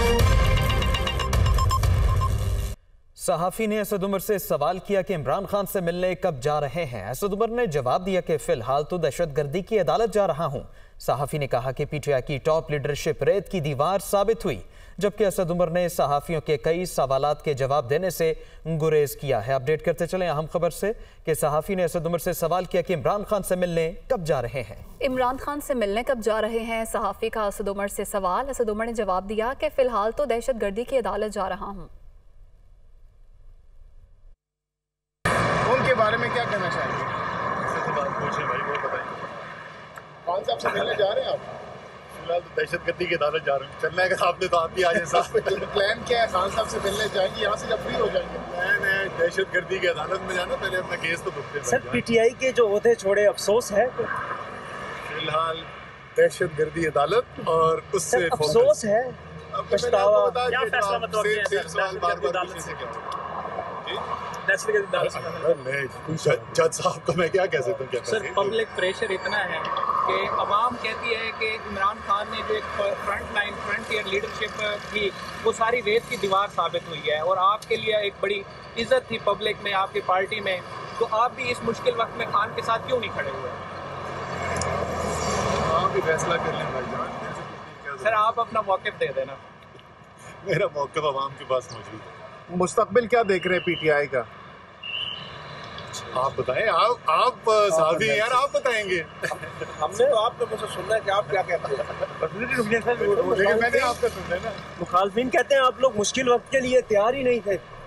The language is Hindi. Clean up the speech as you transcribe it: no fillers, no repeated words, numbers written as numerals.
सहाफी ने असद उमर से सवाल किया कि इमरान खान से मिलने कब जा रहे हैं। असद उमर ने जवाब दिया कि फिलहाल तो दहशतगर्दी की अदालत जा रहा हूं। सहाफी ने कहा कि पीटीआई की टॉप लीडरशिप रेत की दीवार साबित हुई, जबकि असद उमर ने सहाफियों के कई सवालात के जवाब देने से गुरेज किया है। अपडेट करते चले अहम खबर से कि सहाफी ने असद उमर से सवाल किया कि इमरान खान से मिलने कब जा रहे हैं। इमरान खान से मिलने कब जा रहे हैं, सहाफी का असद उमर से सवाल। असद उमर ने जवाब दिया कि फिलहाल तो दहशतगर्दी की अदालत जा रहा हूँ। उनके बारे में क्या कहना चाहेंगे? पूछें भाई, वो बताएं। खान साहब से मिलने जा रहे हैं आप? फिलहाल तो दहशतगर्दी की अदालत जा रहे हैं। चलने का आपने तो आप भी आ जाए साहब। प्लान क्या है? खान साहब से मिलने जाएंगे, यहाँ से जब फ्री हो जाएंगे। प्लान है दहशतगर्दी की अदालत में जाना, पहले अपना केस तो भुगते। सर पीटीआई के जो ओहदे छोड़े, अफसोस है फिलहाल दहशतगर्दी अदालत और उससे अफसोस है, पछतावा। क्या फैसला बताओगे सवाल बार-बार पूछने से क्या होगा? जज साहब को मैं क्या कह सकता हूँ? सर पब्लिक प्रेशर इतना है कि अवाम कहती है कि इमरान खान ने जो एक फ्रंटियर लीडरशिप थी वो सारी रेत की दीवार साबित हुई है, और आपके लिए एक बड़ी इज्जत थी पब्लिक में, आपकी पार्टी में, तो आप भी इस मुश्किल वक्त में खान के साथ क्यों नहीं खड़े हुए? आप भी फैसला कर लें भाईजान। सर आप अपना मौक़िफ़ दे देना। मेरा मौक़िफ़ अवाम के पास मौजूद है। मुस्तकबिल क्या देख रहे हैं पीटीआई का? आप बताएं। आप साहबी हैं यार, आप बताएंगे। हमने तो आप लोगों से सुनना है कि आप क्या कहते हैं। लेकिन मैंने आपका सुना है ना। मुखालफिन कहते हैं आप लोग मुश्किल वक्त के लिए तैयार ही नहीं थे।